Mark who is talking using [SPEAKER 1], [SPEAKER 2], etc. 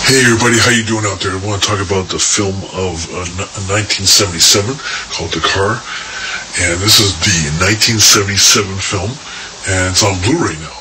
[SPEAKER 1] Hey everybody, how you doing out there? I want to talk about the film of 1977 called The Car. And this is the 1977 film, and it's on Blu-ray now.